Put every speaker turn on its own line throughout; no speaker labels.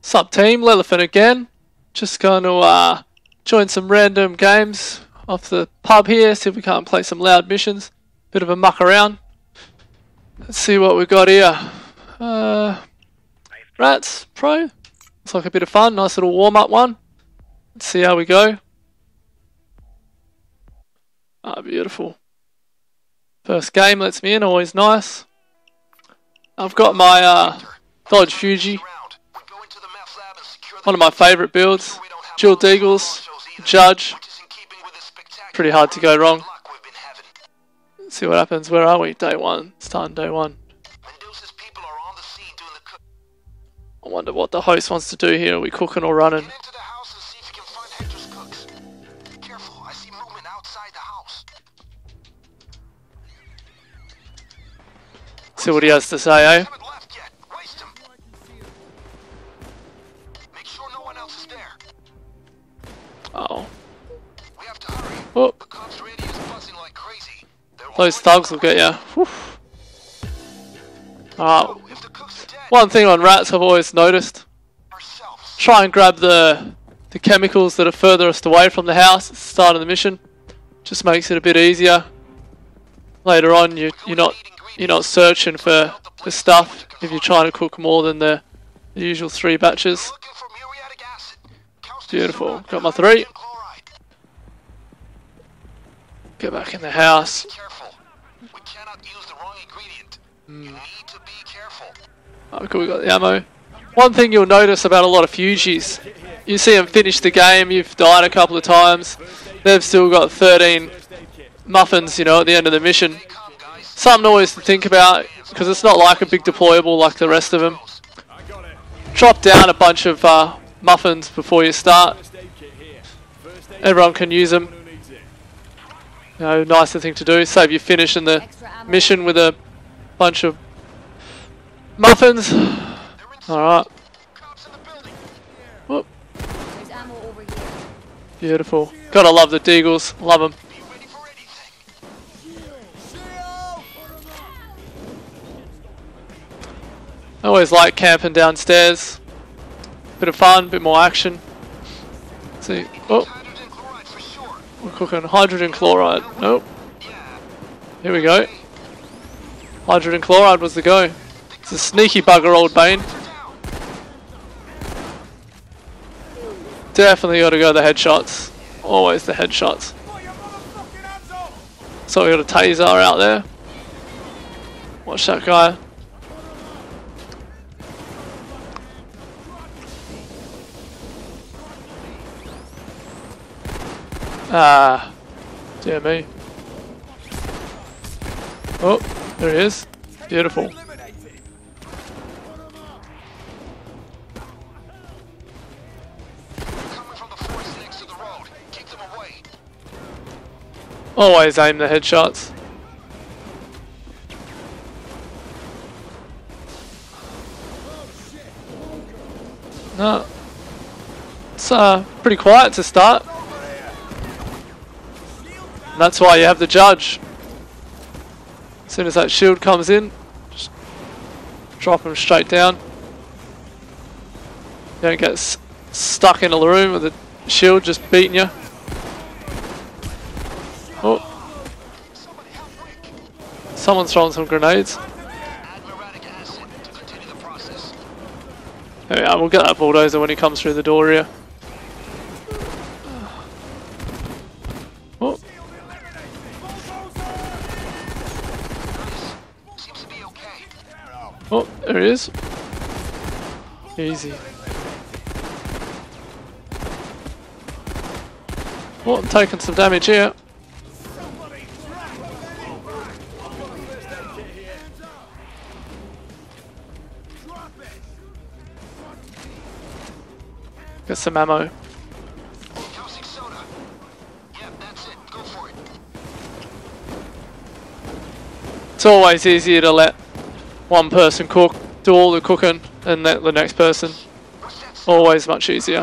Sup team, Lillifin again. Just going to join some random games off the pub here, see if we can't play some loud missions. Bit of a muck around. Let's see what we got here. Rats Pro. Looks like a bit of fun, nice little warm up one. Let's see how we go. Ah, beautiful. First game lets me in, always nice. I've got my Dodge Fugi. One of my favourite builds. Dual deagles, Judge. Pretty hard to go wrong. Let's see what happens. Where are we? Day one. Starting day one. I wonder what the host wants to do here. Are we cooking or running? See what he has to say, eh? Oh. Oh. Those thugs will get you. One thing on rats I've always noticed. Try and grab the chemicals that are furthest away from the house at the start of the mission. Just makes it a bit easier. Later on you're not searching for stuff if you're trying to cook more than the usual 3 batches. Beautiful. Got my 3. Get back in the house. Oh, cool, we got the ammo. One thing you'll notice about a lot of Fugis, you see them finish the game, you've died a couple of times, they've still got 13 muffins, you know, at the end of the mission. Something always to think about, because it's not like a big deployable like the rest of them. Drop down a bunch of muffins before you start. Everyone can use them. You know, nicer thing to do. Save you finishing the mission with a bunch of muffins. Alright. Whoop. Beautiful. Gotta love the deagles. Love them. I always like camping downstairs. Bit of fun, bit more action. Let's see. Oh. We're cooking hydrogen chloride. Nope. Here we go. Hydrogen chloride was the go. It's a sneaky bugger, old Bane. Definitely got to go the headshots. Always the headshots. So we got a taser out there. Watch that guy. Ah, dear me. Oh, there he is. Beautiful. Always aim the headshots. No. It's pretty quiet to start. That's why you have the Judge. As soon as that shield comes in, just drop him straight down. You don't get stuck in the room with the shield just beating you. Oh. Someone's throwing some grenades. There we are, we'll get that bulldozer when he comes through the door here. Oh. Oh, there he is. Easy. Oh, I'm taking some damage here. Get some ammo. It's always easier to let one person cook, do all the cooking, and let the next person. Always much easier.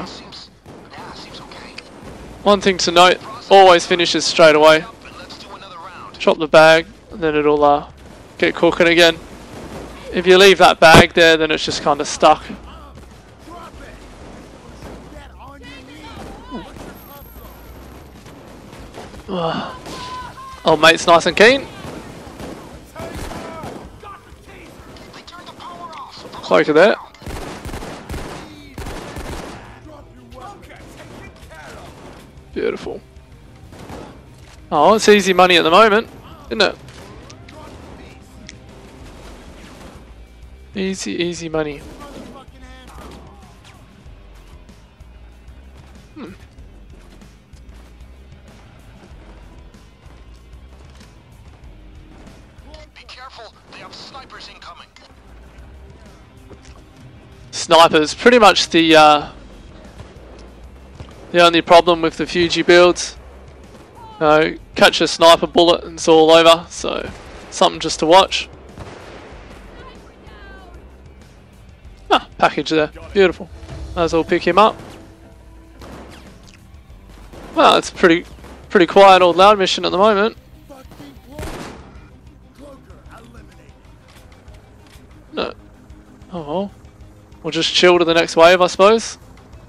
One thing to note, always finishes straight away. Drop the bag, and then it'll get cooking again. If you leave that bag there, then it's just kind of stuck. Old mate's nice and keen. Cloak of that. Beautiful. Oh, it's easy money at the moment, isn't it? Easy, easy money.
Be careful, they have snipers incoming.
Snipers, pretty much the only problem with the fugi builds. Catch a sniper bullet and it's all over, so something just to watch. Ah, package there, beautiful. Might as well pick him up. Well, it's pretty quiet old loud mission at the moment. No. Oh well. We'll just chill to the next wave, I suppose.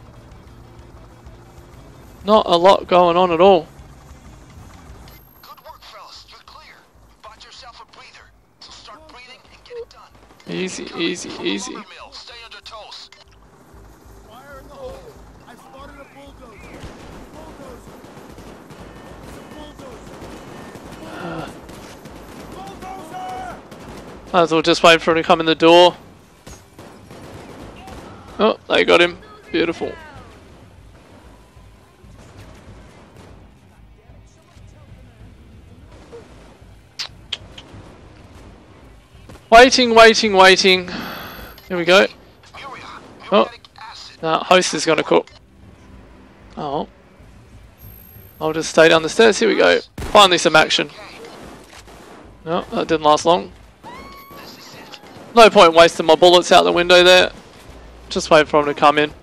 Not a lot going on at all.
Good work, fellas. You're clear. Bought yourself a breather. So start breathing and get it done.
Easy, easy, easy.
Stay under toast.
Fire in the hole. I spotted a bulldozer. Bulldozer.
Might as well just wait for him to come in the door. Oh, they got him. Beautiful. Waiting, waiting, waiting. Here we go. Oh, no, host is gonna cook. Oh. I'll just stay down the stairs. Here we go. Finally some action. No, that didn't last long. No point wasting my bullets out the window there. Just wait for him to come in.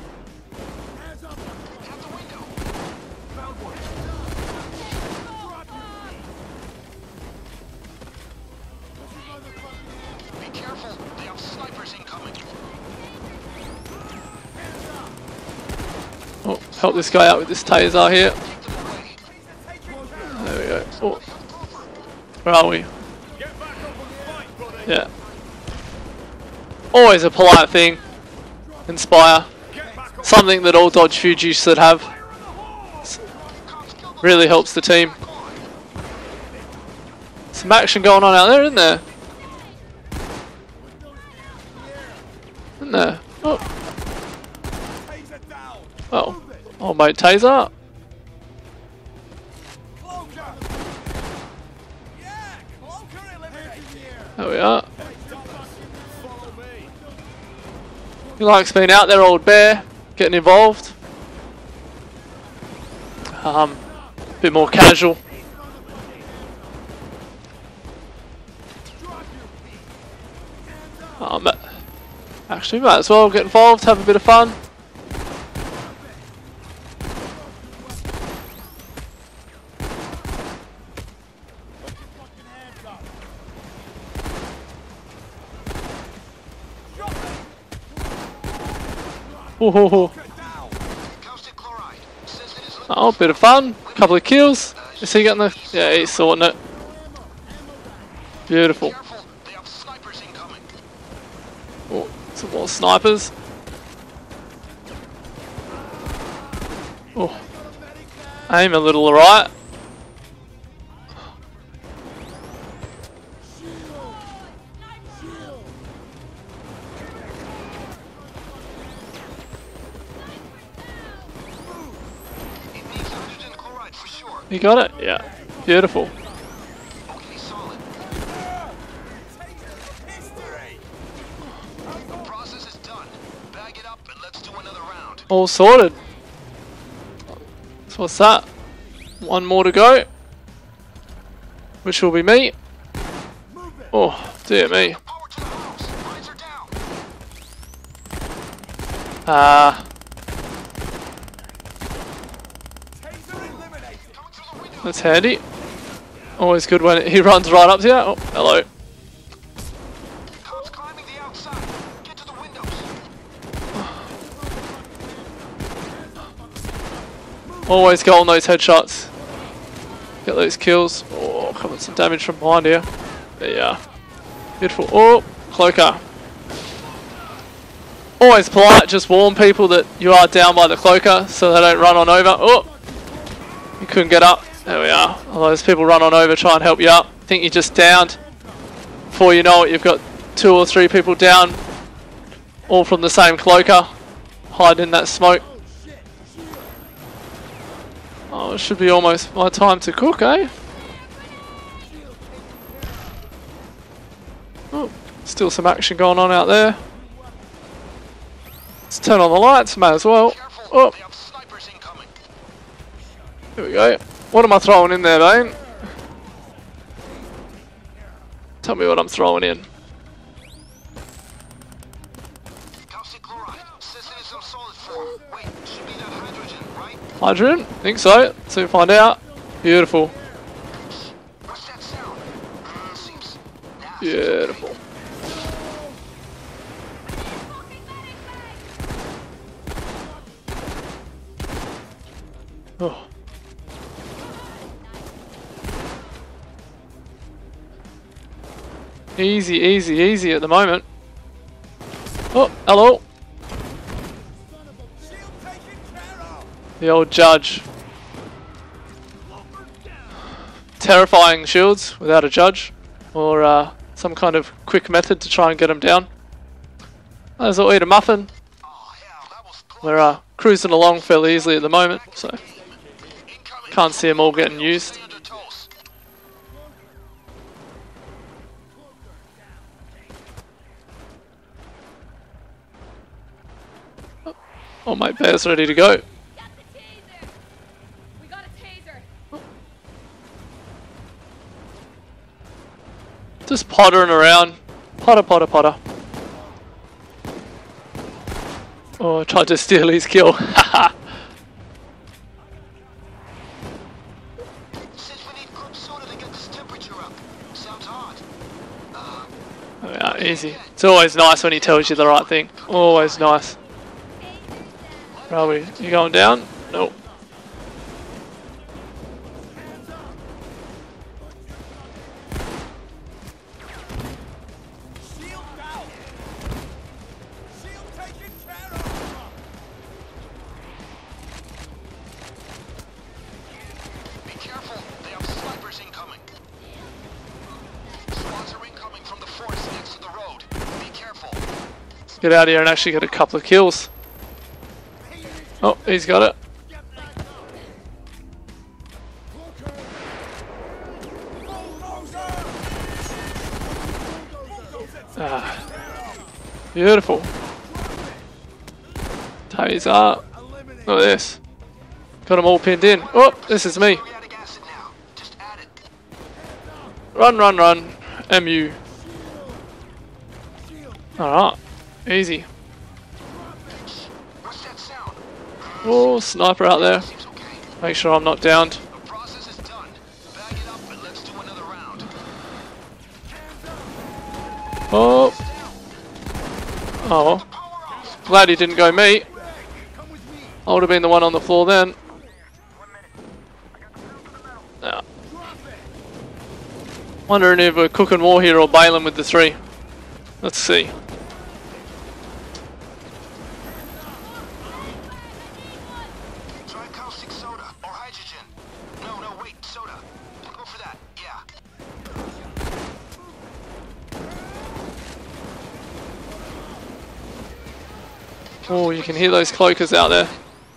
Be careful, they have snipers incoming.
Oh, help this guy out with this taser here. There we go. Oh. Where are we? Yeah. Always a polite thing. Inspire. Something that all dodge fugis should have. Really helps the team. Some action going on out there, isn't there? Isn't there? Oh. Oh. Oh, mate, taser. There we are. He likes being out there, old bear, getting involved. A bit more casual. Actually, might as well get involved, have a bit of fun. Oh, bit of fun. Couple of kills. Is he getting the... Yeah, he's sorting it. Beautiful. Oh, some more snipers. Oh, aim a little alright. You got it? Yeah. Beautiful.
Okay, solid. The process is done. Bag it up and let's do another round.
All sorted. So what's that? One more to go. Which will be me. Oh, dear me.
Power to the house. Lines are down.
That's handy. Always good when he runs right up to you. Oh, hello.
Cops climbing the outside. Get to the windows.
Always go on those headshots. Get those kills. Oh, coming some damage from behind here. There you are. Beautiful. Oh, cloaker. Always polite, just warn people that you are down by the cloaker so they don't run on over. Oh, you couldn't get up. There we are. Otherwise people run on over, try and help you up. Think you just downed. Before you know it, you've got 2 or 3 people down, all from the same cloaker, hiding in that smoke. Oh, it should be almost my time to cook, eh? Oh, still some action going on out there. Let's turn on the lights, may as well. Oh, here we go. What am I throwing in there, Bane? Tell me what I'm throwing in. Hydrogen? Think so. Soon find out. Beautiful. Beautiful. Oh. Easy, easy, easy at the moment. Oh, hello. The old judge. Terrifying shields without a judge, or some kind of quick method to try and get them down. As I'll eat a muffin. We're cruising along fairly easily at the moment, so can't see them all getting used. Oh, my bear's ready to go. Just pottering around. Potter, potter, potter. Oh, I tried to steal his kill. Haha. Oh, yeah, easy. It's always nice when he tells you the right thing. Always nice. Where are we? You going down? Nope. Get out of here and actually get a couple of kills. Oh, he's got it. Ah, beautiful. Taser. Look at this. Got them all pinned in. Oh, this is me. Run, run, run. MU. Alright. Easy. Oh, sniper out there. Make sure I'm not downed. Oh. Oh well. Glad he didn't go me. I would have been the one on the floor then. Yeah. Wondering if we're cooking more here or bailing with the 3. Let's see. Oh, you can hear those cloakers out there.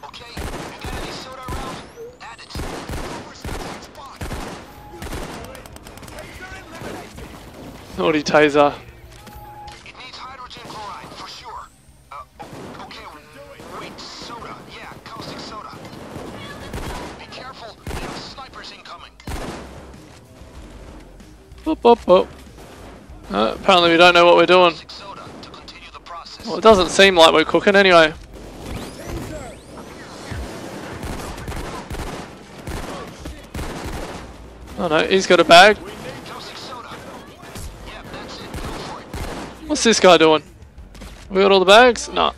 Naughty taser.
It needs hydrogen chloride for sure. Okay, wait, soda. Yeah, caustic soda. Be careful, we have snipers incoming.
Boop, boop, boop. Apparently we don't know what we're doing. Well, it doesn't seem like we're cooking anyway. Oh no, he's got a bag. What's this guy doing? We got all the bags? No.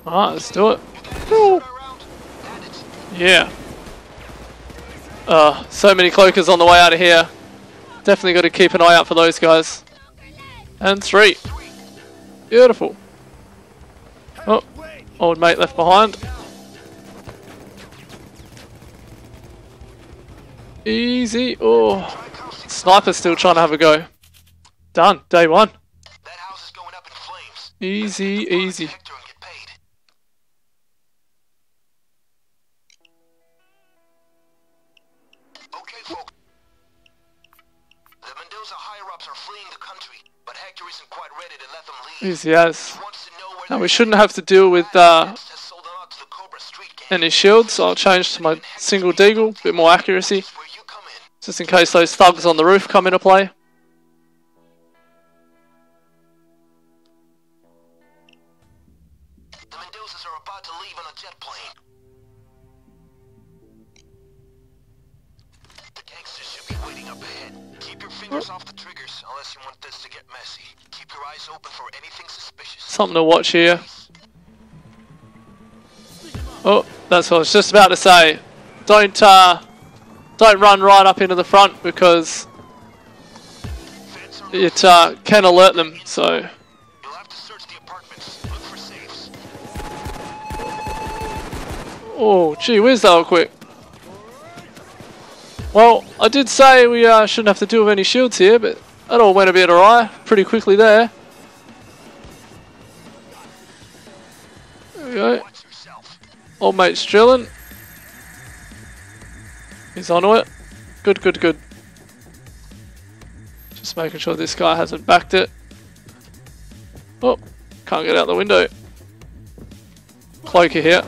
Alright, let's do it. Woo. Yeah. So many cloakers on the way out of here. Definitely got to keep an eye out for those guys. And 3. Beautiful. Oh, old mate left behind. Easy. Oh, sniper's still trying to have a go. Done. Day 1.
That house is going up in flames.
Easy, easy.
Hector and get paid. Okay, folks. The Mendoza higher-ups are fleeing the country, but Hector isn't quite ready to let them leave.
Easy as.
He wants to know where
Now we
they're
shouldn't have to deal with
has sold them out to the Cobra Street gang.
any shields, so I'll change to my single deagle, bit more accuracy,
Where you come in.
just in case those thugs on the roof come into play.
The Mendozas are about to leave on a jet plane. The gangsters should be waiting up ahead. Keep your fingers off the triggers unless you want this to get messy. Keep your eyes open for anything suspicious.
Something to watch here. Oh, that's what I was just about to say. Don't run right up into the front because it can alert them. So
You'll have to search the apartments. Look for safes.
oh, gee whiz, that was quick. Well, I did say we shouldn't have to deal with any shields here, but that all went a bit awry pretty quickly there. There we go.
Watch yourself.
Old mate's drilling. He's onto it. Good, good, good. Just making sure this guy hasn't backed it. Oh, can't get out the window. Cloaker here.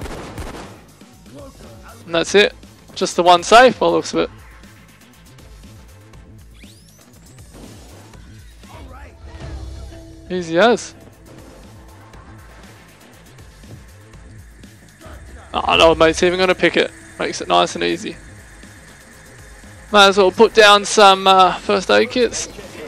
And that's it. Just the one safe by the looks of it. Easy as. Oh no, mate's even going to pick it. Makes it nice and easy. Might as well put down some first aid kits.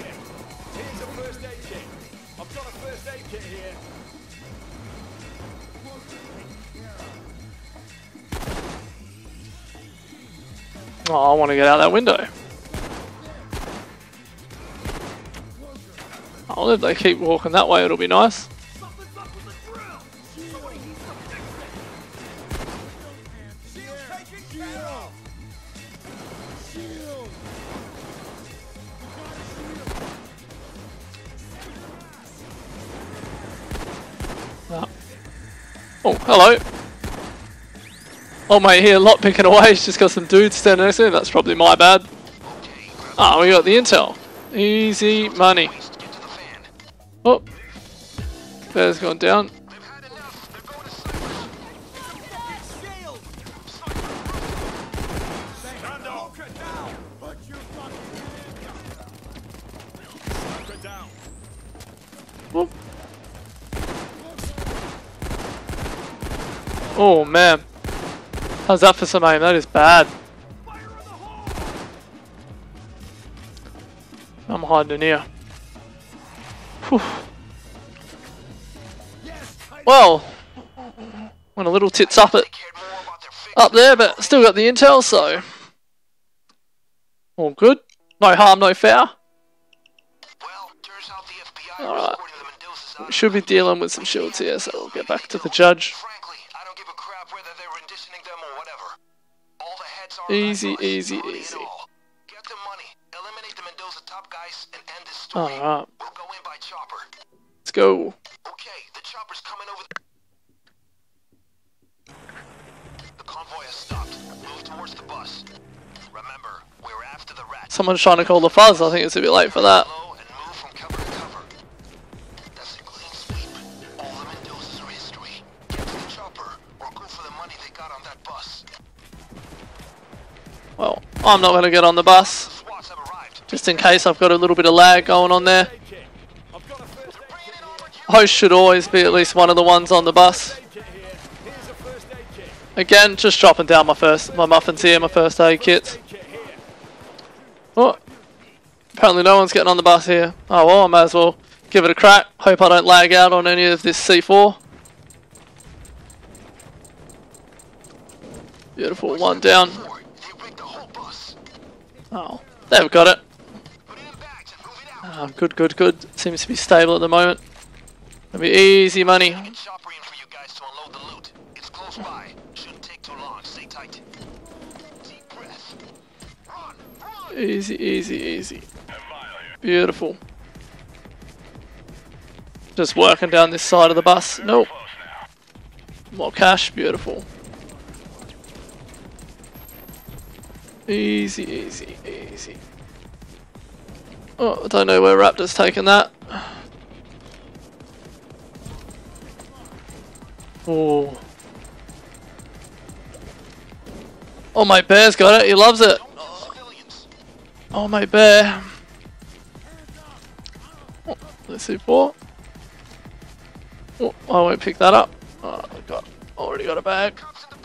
Oh, I want to get out that window. Oh, if they keep walking that way, it'll be nice. Oh, hello. Oh mate, here, lot picking away. He's just got some dudes standing next to him. That's probably my bad. Ah, we got the intel. Easy money. Oh, bear's gone down. Whoop. Oh man, how's that for some aim? That is bad. I'm hiding in here. Whew. Well, went a little tits up there, but still got the intel, so all good. No harm, no foul. Alright, we should be dealing with some shields here, so we'll get back to the judge. Easy, easy, easy. Alright. Let's go.
Okay, the chopper's coming over. The convoy has stopped. Move towards the bus. Remember, we're after the rats.
Someone's trying to call the fuzz. I think it's a bit late for that.
And move from cover to cover. That's a clean sweep. All the Mendozas are history. Get to the chopper or go for the money they got on that bus.
Well, I'm not going to get on the bus.
SWATs have arrived.
Just in case I've got a little bit of lag going on there. Host should always be at least one of the ones on the bus. Again, just dropping down my muffins here, my first aid kits. Oh, apparently no one's getting on the bus here. Oh well, I might as well give it a crack. Hope I don't lag out on any of this C4. Beautiful, one down.
They rigged the whole bus.
Oh, they've got it.
Put it in bags and move it out.
Good, good, good. Seems to be stable at the moment. It'll be easy money.
Get chopper in for you guys to unload the loot. It's close by. Shouldn't take too long. Stay tight. Deep breath. Run, run.
Easy, easy, easy. Beautiful. Just working down this side of the bus. Nope. More cash. Beautiful. Easy, easy, easy. Oh, I don't know where Raptor's taking that. Oh. Oh, my bear's got it. He loves it. Oh, my bear. Oh, let's see four. Oh, I won't pick that up. Oh, already got a bag.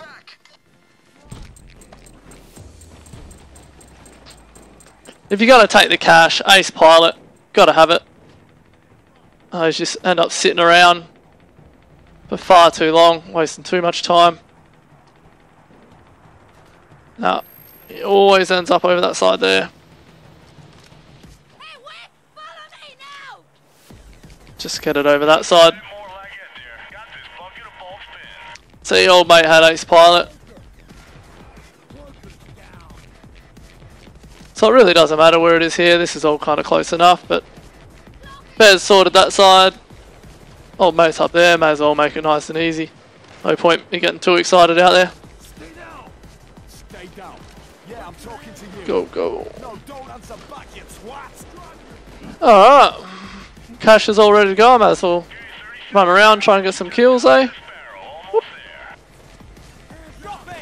If you gotta take the cash, ace pilot, gotta have it. I just end up sitting around for far too long, wasting too much time. No, it always ends up over that side there.
Hey, Wick, follow me now!
Just get it over that side. See, old mate had ace pilot. So it really doesn't matter where it is here, this is all kind of close enough, but Bear's sorted that side. Old mate's up there, may as well make it nice and easy. No point me getting too excited out there.
Stay down. Stay down. Yeah, I'm talking to you.
Go, go.
No, don't answer back, you twat.
Alright. Cash is all ready to go, I might as well run around, try and get some kills, eh? Whoop.
Drop it.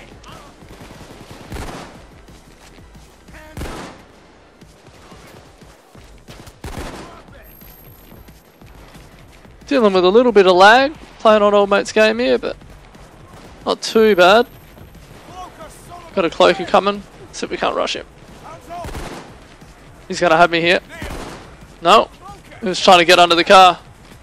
Dealing with a little bit of lag, playing on old mate's game here, but not too bad. Got a cloaker coming, see if we can't rush him. He's gonna have me here. No, he was trying to get under the car.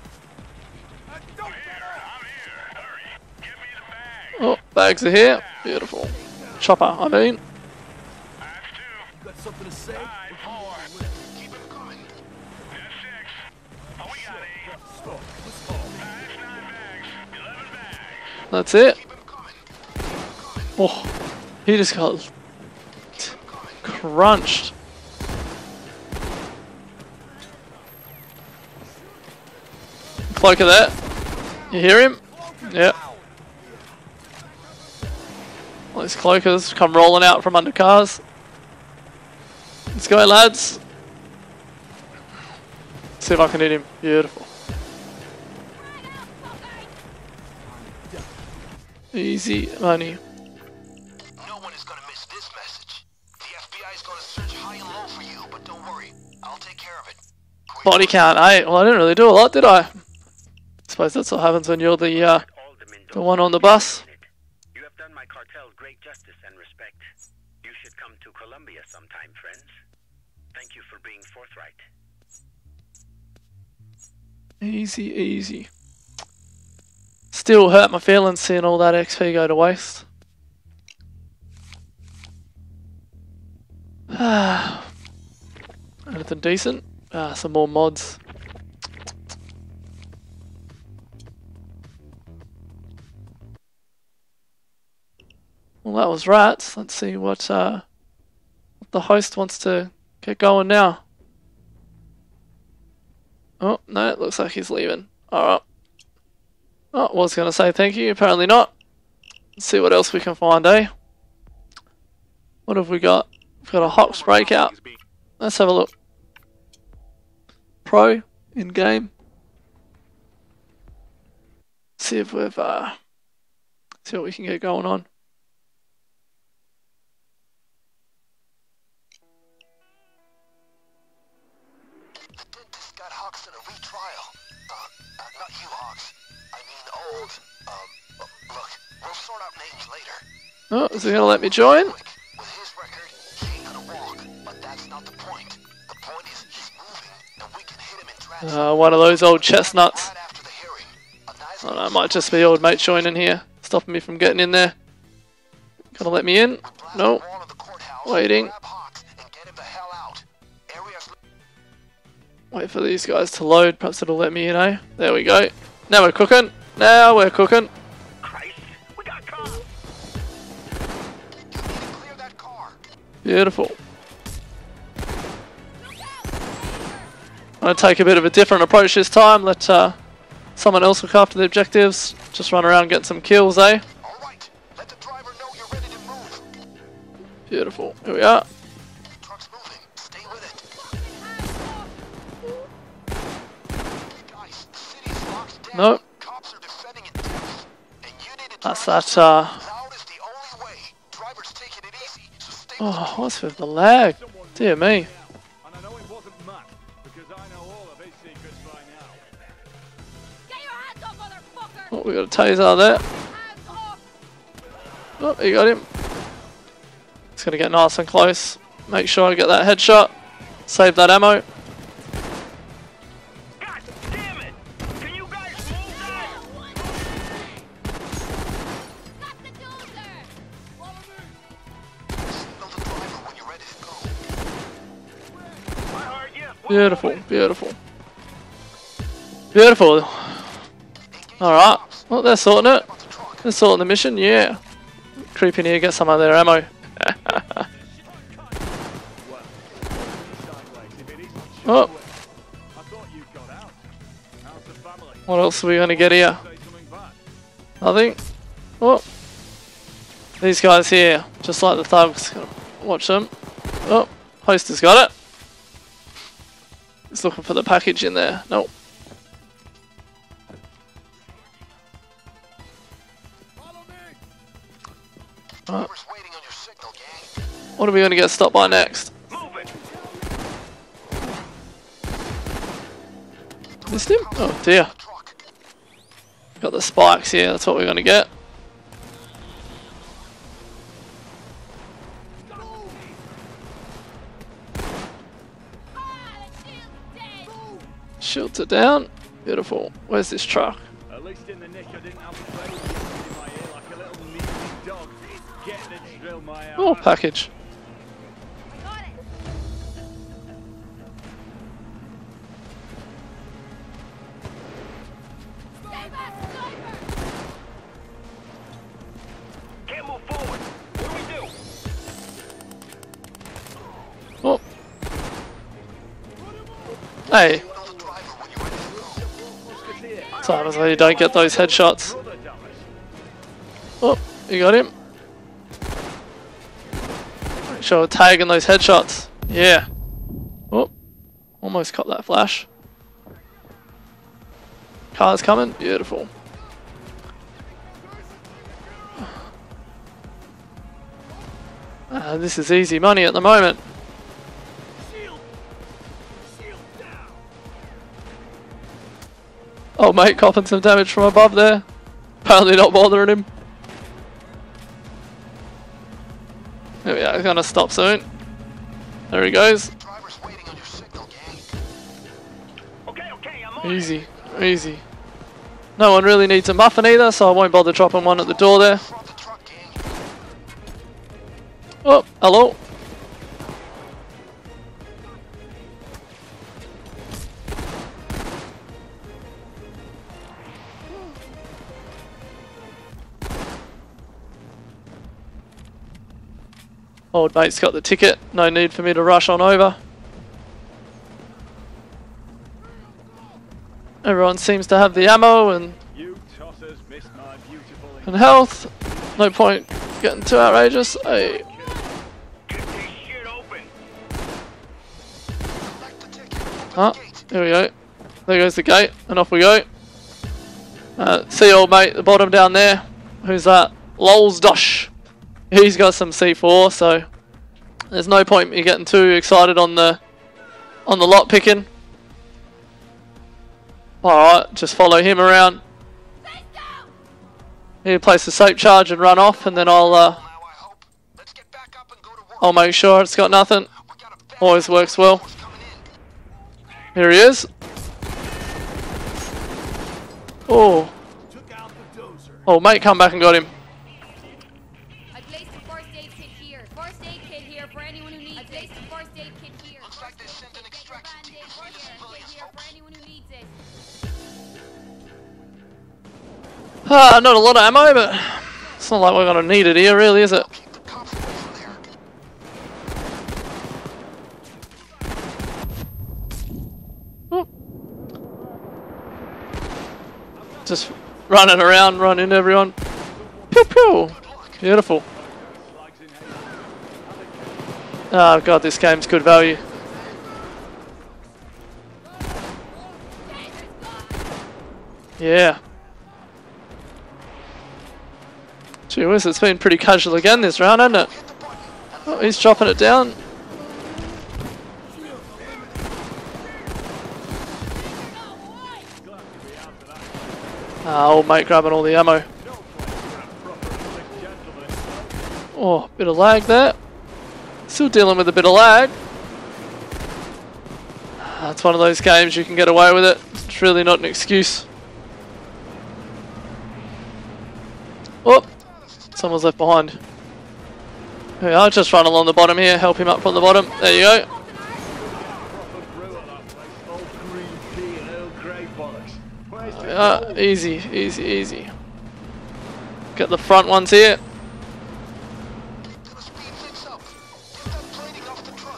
Oh, bags are here. Beautiful. Chopper, I mean.
Got something to say?
Keep it coming.
That's it.
Keep it coming.
Oh, he just got crunched. Cloaker there. You hear him? Yep. All these cloakers come rolling out from under cars. Let's go, lads. See if I can hit him. Beautiful. Easy money.
No one is gonna miss this message. The FBI is gonna search high and low for you, but don't worry. I'll take care of it.
Body count, eh? Well, I didn't really do a lot, did I? Suppose that's what happens when you're the one on the bus.
You have done my cartel great justice and respect. You should come to Colombia sometime, friends. Thank you for being forthright.
Easy, easy. Still hurt my feelings seeing all that XP go to waste. Anything decent? Some more mods. Well, that was rats. Let's see what the host wants to get going now. Oh, no, it looks like he's leaving. Alright. Oh, I was going to say thank you, apparently not. Let's see what else we can find, eh? What have we got? We've got a Hawks breakout. Let's have a look. Pro, in-game. See if we've, see what we can get going on.
The dentist got Hawks in a retrial. Not you, Hawks. I mean old. Look, we'll sort out names later.
Oh, is he going to let me join?
With his record, he ain't gonna walk. But that's not the point. The point is he's moving, and we can hit him in transit.
One of those old chestnuts.
Right after the hearing. A nice
I don't know, it might just be old mate joining here, stopping me from getting in there. Gonna let me in?
We blast
No.
the wall of the courthouse,
Waiting.
grab Hawks, and get him the hell out. Area's
Wait for these guys to load. Perhaps it'll let me in, eh? There we go. Now we're cooking. Now we're cooking.
Christ, we got cops.
You need to clear that car.
Beautiful. I'm going to take a bit of a different approach this time. Let someone else look after the objectives. Just run around and get some kills, eh?
All right, let the driver know you're ready to move.
Beautiful. Here we are.
Truck's moving. Stay with it. Guys, the city's locked down.
Nope.
Cops are defending it. And you need to
That's
drive
that.
loud is the only way. Driver's taking it easy, so stay with
Oh, what's with the lag? Dear me.
And I know it wasn't Matt, because I know all of his secrets by now.
Get your hands up, motherfucker!
Oh, we got a taser there.
Hands off!
Oh, you got him. It's gonna get nice and close. Make sure I get that headshot. Save that ammo.
God damn it! Can you guys move that?
Got the dozer!
Signal the driver when you're ready to go.
I heard you.
Beautiful, beautiful. Beautiful. Alright. Well, they're sorting it.
About the truck.
They're sorting the mission, yeah. Creep in here, get some of their ammo. Oh,
I thought you got out. How's the family?
what else are we gonna get here?
Say something bad.
Nothing. Oh, these guys here, just like the thugs. Gonna watch them. Oh, host has got it. He's looking for the package in there. Nope.
Follow me!
Driver's waiting on your signal, gang.
What are we gonna get stopped by next?
Move it.
Missed him? Oh dear.
The truck.
Got the spikes here. That's what we're gonna get.
Ah, the shield's dead!
Shields are down. Beautiful. Where's this truck?
At least in the nick I didn't have the radio in my ear like a little meaty dog. Getting it to drill my ass.
Oh, package.
Got it! Stay back, sniper!
Can't move forward. What do we do?
Oh. Hey.
Signal the driver when you're ready to go.
Sometimes you don't get those headshots. Oh, you got him. Make sure we're tagging those headshots. Yeah. Oh, almost caught that flash. Car's coming. Beautiful. This is easy money at the moment. Oh mate, copping some damage from above there. Apparently not bothering him. There we are, gonna stop soon. There he goes.
Driver's waiting on your signal, gang.
Okay, I'm on.
Easy, easy. No one really needs a muffin either, so I won't bother dropping one at the door there.
Front the truck, gang.
Oh, hello. Old mate's got the ticket, no need for me to rush on over. Everyone seems to have the ammo and
You tossers missed my beautiful
health. No point getting too outrageous. Hey.
Get this shit open.
Collect the ticket. Open
Ah,
the gate.
here we go. There goes the gate, and off we go. See old mate at the bottom down there. Who's that? Lols Dosh. He's got some C4, so there's no point me getting too excited on the lot picking. Alright, just follow him around. He'll place a soap charge and run off, and then
Now I hope. Let's get back up and go to work.
I'll make sure it's got nothing.
We got a bad
Always works well.
force coming in.
Here he is. Oh,
Took out the dozer.
oh mate, come back and got him.
I placed a
folks.
anyone who needs it.
Ah, not a lot of ammo, but it's not like we're gonna need it here, really, is it?
Keep the cops away from there.
Just running around, running everyone. Pew pew! Beautiful. Oh god, this game's good value. Yeah. Gee whiz, it's been pretty casual again this round, hasn't it? Oh, he's dropping it down. Ah, old mate grabbing all the ammo. Oh, bit of lag there. Still dealing with a bit of lag. It's one of those games you can get away with it. It's really not an excuse. Oh, someone's left behind. Yeah, I'll just run along the bottom here, help him up from the bottom. There you go. Easy, easy, easy. Get the front ones here.
Gonna speed things up. Get that plating off the truck.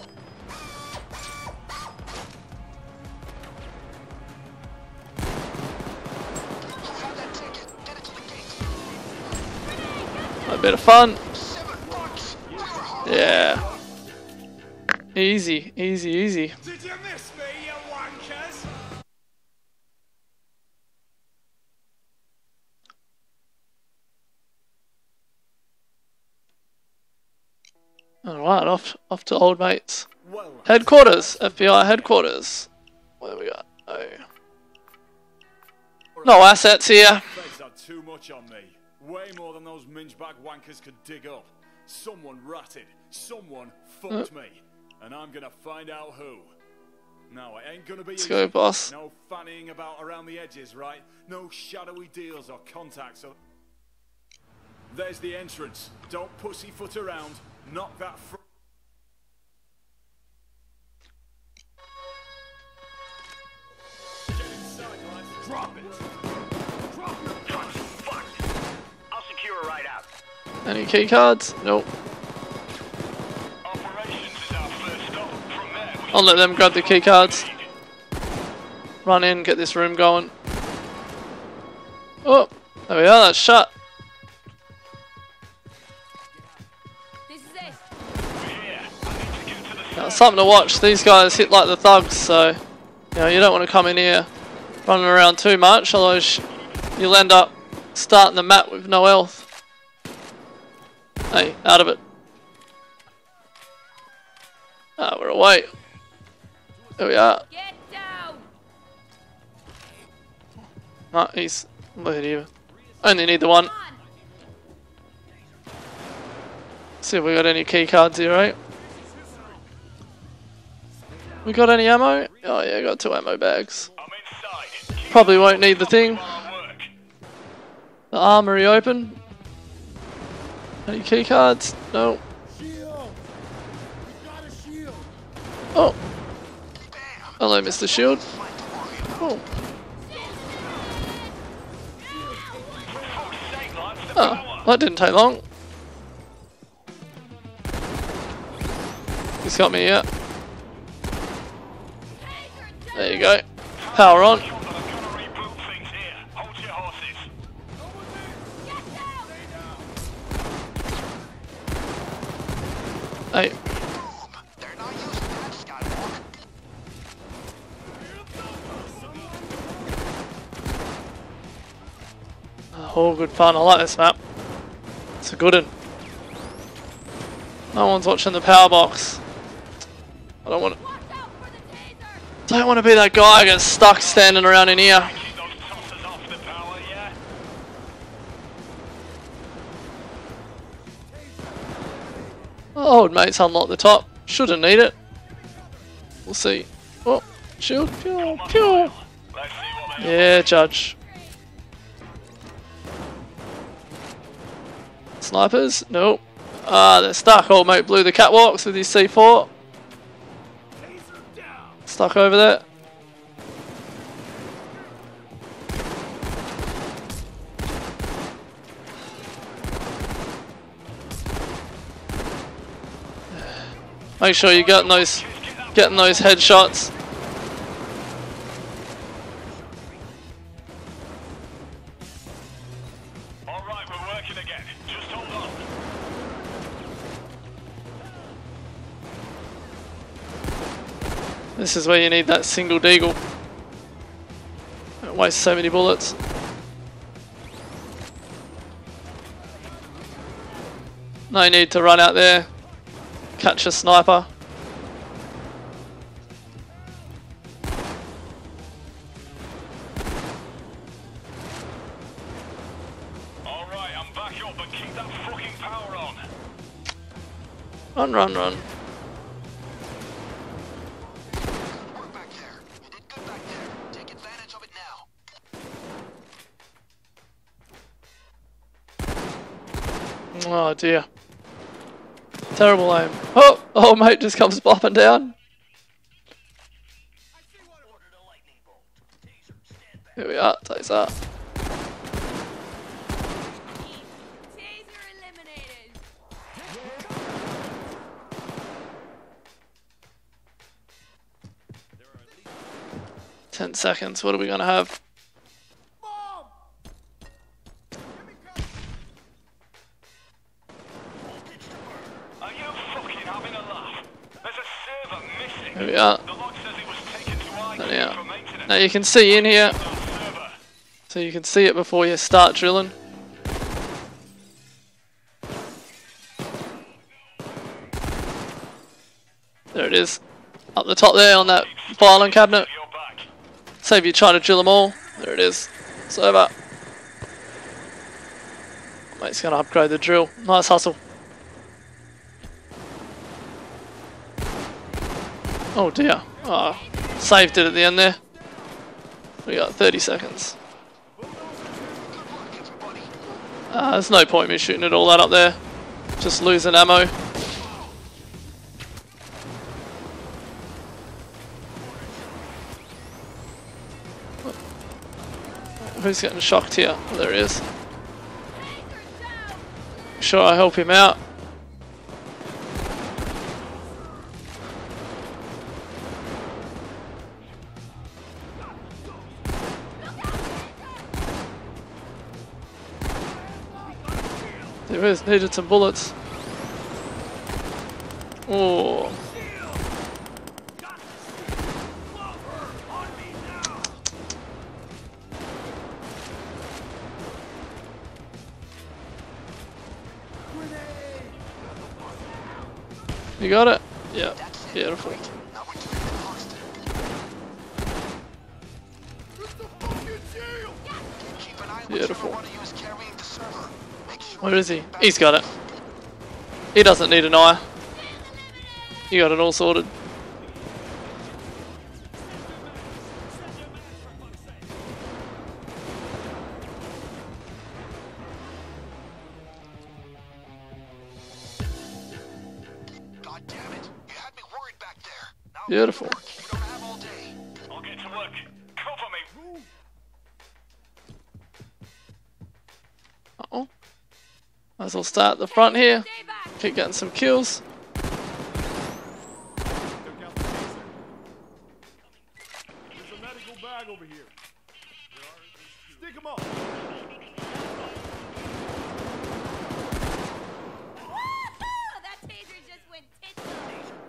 You have that ticket. Get it to the gate.
A bit of fun.
$7. We were home.
Yeah. Easy, easy, easy.
Did you miss me, you wankers?
Alright, off to old mates.
Well,
Headquarters, FBI headquarters. What have we got? Oh. No assets here.
Feds had too much on me. Way more than those minge-bag wankers could dig up. Someone ratted. Someone fucked me. And I'm gonna find out who. No, it ain't gonna be
Let's
easy.
go, boss.
No fannying about around the edges, right? No shadowy deals or contacts or... There's the entrance. Don't pussyfoot around. Knock that Get inside, lads. Drop it. Drop it.
Fuck. I'll secure a ride out.
Any key cards? Nope.
Operations is our first stop. From there, we
I'll let them grab the key cards. Run in, get this room going. Oh, there we are, that's shut.
This is it.
Now, something to watch. These guys hit like the thugs, so you don't want to come in here running around too much, otherwise you'll end up starting the map with no health. Hey, out of it. Ah, we're away. There we are.
Get down.
Ah, he's look at you. Only need the one.
Come on.
See if we got any key cards here, right? We got any ammo? Oh yeah, got 2 ammo bags.
I'm inside. Keep
Probably won't need the thing.
while I work.
The armory open. Any key cards? No. Oh. Hello, Mr. Shield. Oh. Oh, that didn't take long. He's got me, yeah. There you go. Power on.
I'm gonna reboot things here. Hold your horses.
Hey.
They're not using that, Skywalker.
All good fun. I like this map. It's a good one. No one's watching the power box. I don't want to.
Watch out for the taser.
Don't want to be that guy who gets stuck standing around in here.
Keep those tossers off the power, yeah?
Old mates unlock the top. Shouldn't need it. We'll see. Oh, shield. Pew, pew.
Let's see what they
Yeah, Judge. Snipers? Nope. Ah, they're stuck. Old mate blew the catwalks with his C4. Stuck over there. Make sure you're getting those headshots.
Alright, we're working again. Just hold on.
This is where you need that single deagle. Don't waste so many bullets. No need to run out there, catch a sniper.
Alright, I'm back up, but keep that fucking power on.
Run, run, run.
Work back there. You did good back there. Take advantage of it now.
Oh dear. Terrible aim. Oh, oh mate just comes bopping down. Here we are, taser.
Taser eliminated.
10 seconds, what are we gonna have?
Are you fucking having a laugh? There's a server missing.
Here we are.
The log says it was taken to
There we are.
for maintenance.
Now you can see in here,
No server.
so you can see it before you start drilling. There it is. Up the top there on that filing cabinet.
You're back.
Save you trying to drill them all. There it is. Server. Mate's gonna upgrade the drill. Nice hustle. Oh dear. Oh, saved it at the end there. We got 30 seconds. There's no point in me shooting it all that up there. Just losing ammo. Who's getting shocked here? Oh, there he is. Sure, I help him out. There is, needed some bullets. Oh. You got it? Yeah, beautiful.
Now we're doing it faster. Keep an eye on
Beautiful.
whichever one of you is carrying the server. Make sure
Where is he? He's got it. He doesn't need an eye. You got it all sorted.
God damn it. You had me worried back there. Now
Beautiful.
work. You don't have all day.
I'll get to work. Cover me.
Uh-oh. Might as well start at the front here.
Stay back.
Keep getting some kills.
There's a medical bag over here. Stick him up.
Woohoo! That taser just went tits up.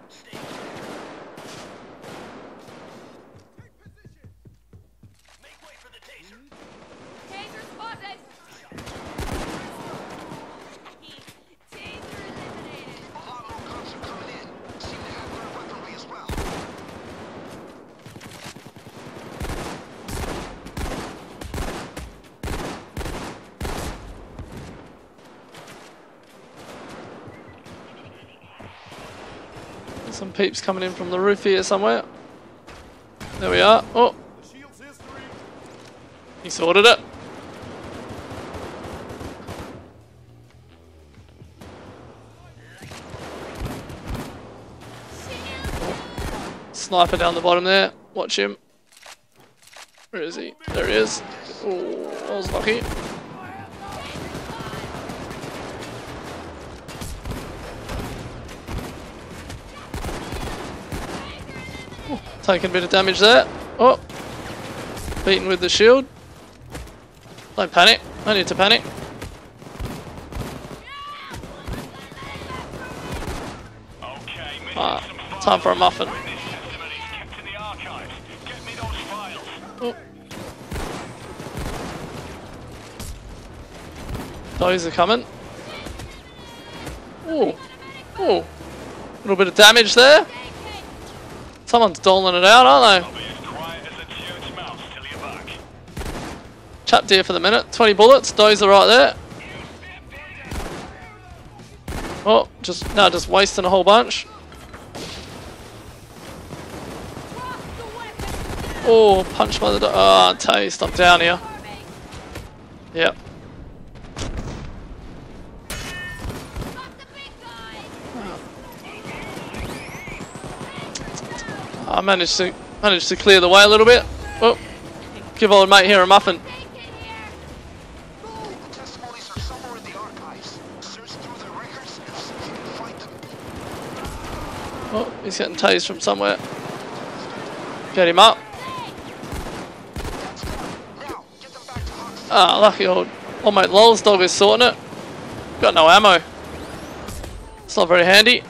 Make way for the taser.
Taser spotted. Taser eliminated.
A lot more cops are coming in. Seem to have their weaponry as well.
There's some peeps coming in from the roof here somewhere. There we are. Oh,
The shield's history.
he sorted it. Sniper down the bottom there. Watch him. Where is he? There he is. Oh, I was lucky. Taking a bit of damage there. Oh, beaten with the shield. Don't panic. No need to panic. Time for a muffin. Oh. Those are coming. Oh, oh, a little bit of damage there. Someone's doling it out, aren't they? Chap deer for the minute. 20 bullets. Those are right there. Oh, just wasting a whole bunch. Oh, punch by the dog. Oh, taste. I'm down here. Yep. I managed to clear the way a little bit. Oh, give old mate here a muffin.
Testimonies are somewhere in the archives. Search through their records and see if you can find them.
Oh, he's getting tased from somewhere. Get him up. Ah, lucky old mate Lol's dog is sorting it. Got no ammo. It's not very handy.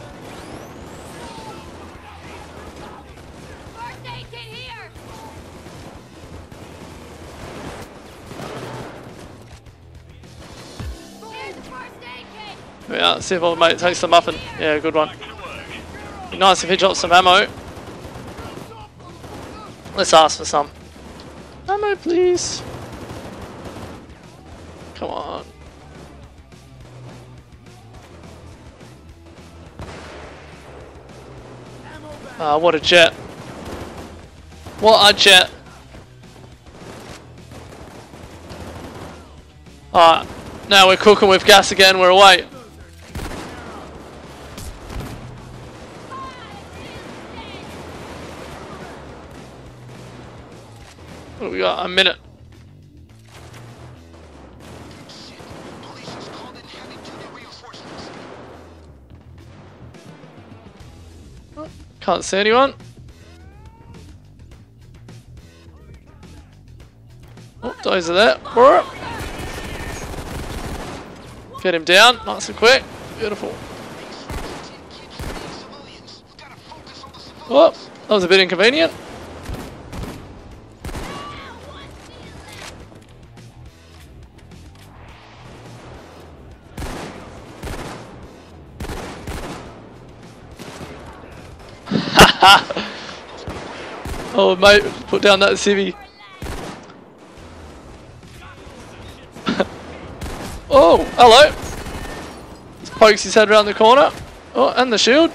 Yeah, let's see if old mate takes the muffin. Yeah, good one. Be nice if he drops some ammo. Let's ask for some. Ammo, please. Come on. Ah, what a jet. What a jet. Alright, now we're cooking with gas again, we're away. What do we got? A minute. Can't see anyone. Oh, those are there. Get him down, nice and quick. Beautiful. Oh, that was a bit inconvenient. Oh mate, put down that civvy. Oh, hello. Just pokes his head around the corner. Oh, and the shield.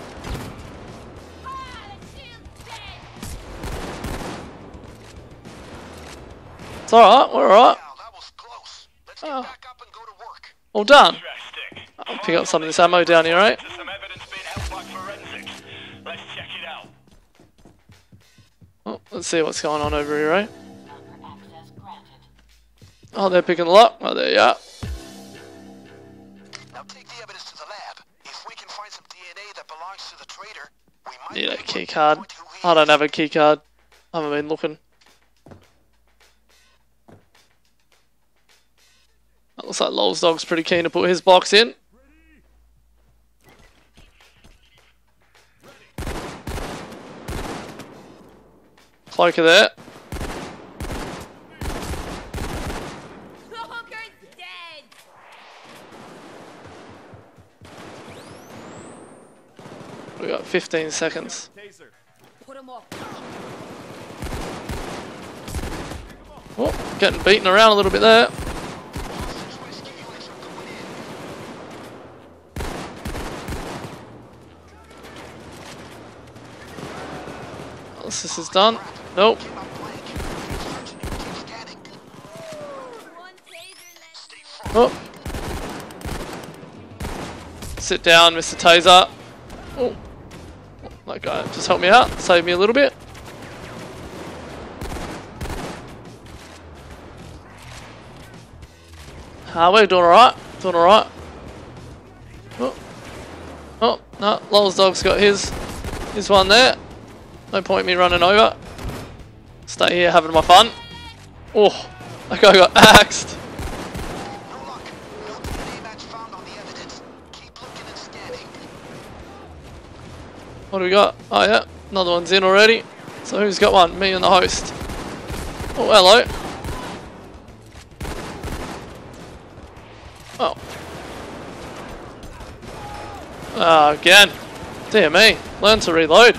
It's alright, we're alright. Oh. All done. I'll pick up some of this ammo down here, right? Oh, let's see what's going on over here, right? Oh, they're picking the lock. Oh, there you are.
Now take the evidence to the lab. If we can find some DNA that belongs to the traitor, we might
Need a key card. I don't have a key card. I haven't been looking. That looks like Lol's dog's pretty keen to put his box in. Cloaker there.
Dead.
We got 15 seconds.
Put him off.
Oh, getting beaten around a little bit there. This is done. Nope. Oh. Sit down, Mr. Taser. Oh. That guy just helped me out. Save me a little bit. We're doing alright. Doing alright. Oh. Oh, no. Lol's dog's got his one there. No point me running over. Stay here having my fun. Oh, that guy got axed.
No luck. No DNA match found on the evidence. Keep looking and scanning.
What do we got? Oh yeah, another one's in already. So who's got one? Me and the host. Oh, hello. Oh. Ah, again. Dear me. Learn to reload.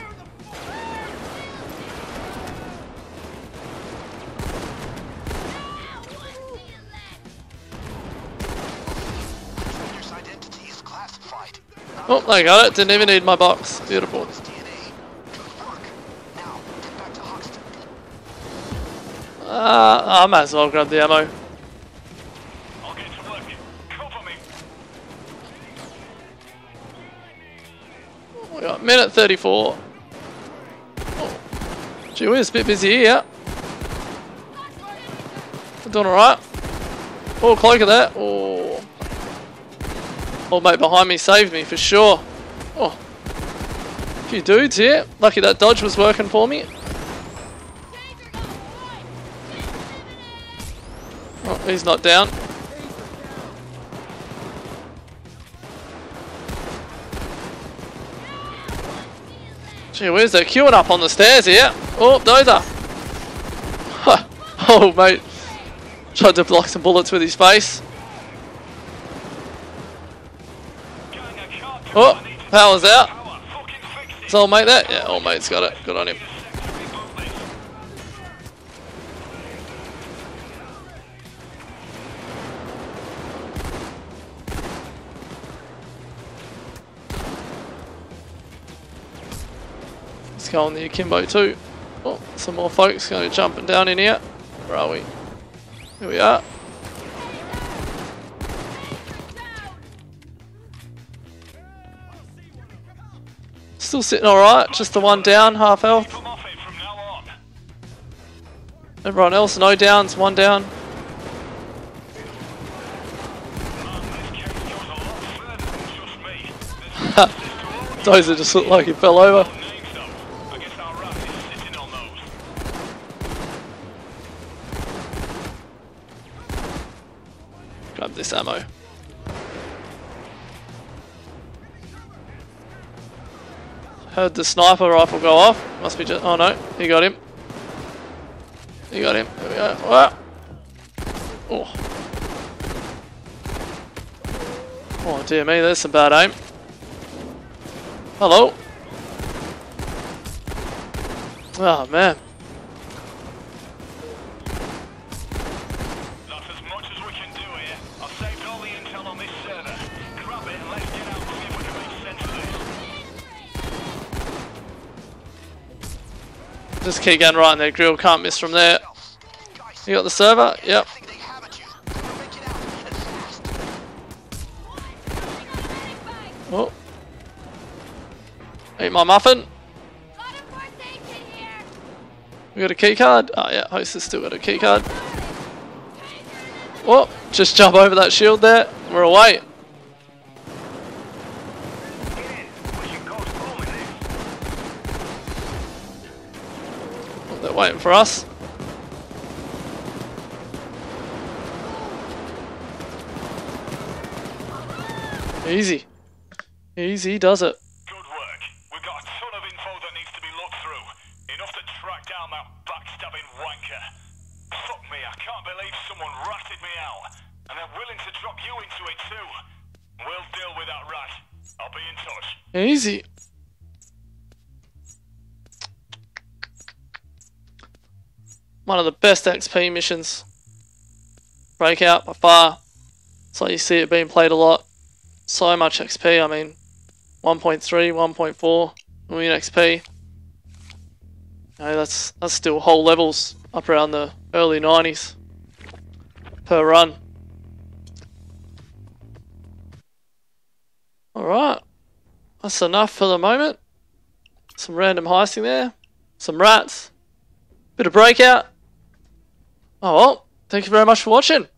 Offender's identity is classified.
Oh, they got it. Didn't even need my box. Beautiful.
DNA. Good work. Now, get back to Hoxton.
I might as well grab the ammo.
I'll get to work. Cover me.
We got minute 34. Oh. Gee whiz, a bit busy here. We're doing alright. Oh, cloak of that. Oh. Old mate behind me saved me for sure. Oh. A few dudes here. Lucky that dodge was working for me. Oh, he's not down. Gee whiz, they're queuing up on the stairs here. Oh, Dozer. Oh, mate. Tried to block some bullets with his face. Oh, power's out. Is old mate that? Yeah, old mate's got it. Good on him. Let's go on the akimbo too. Oh, some more folks going to be jumping down in here. Where are we? Here we are. Still sitting alright, just the one down, half health. Everyone else, no downs, one down. Dozer just looked like he fell over. Grab this ammo. Heard the sniper rifle go off. Must be just. Oh no, he got him. He got him. There we go. Ah. Oh. Oh dear me, there's some bad aim. Hello. Oh man.
That's as much as we can do here. I've saved all the intel on this server. Grab it and let's get out and see if we can make sense of this.
Just keep going right in their grill, can't miss from there. You got the server? Yep.
Think they have at you. Better make it out and fast.
Oh. Eat my muffin. We got a key card? Oh yeah, host has still got a key card. Oh, just jump over that shield there. We're away. Oh, they're waiting for us. Easy. Easy does it.
Good work. We've got a ton of info that needs to be looked through. Enough to track down that backstabbing wanker. Fuck me, I can't believe someone ratted me out. And they're willing to drop you into it too. We'll deal with that rat. I'll be in touch.
Easy. One of the best XP missions. Breakout by far. So you see it being played a lot. So much XP, I mean 1.3, 1.4 million XP. You know, that's still whole levels up around the early 90s per run. Alright, that's enough for the moment. Some random heisting there, some rats, bit of breakout. Oh well, thank you very much for watching.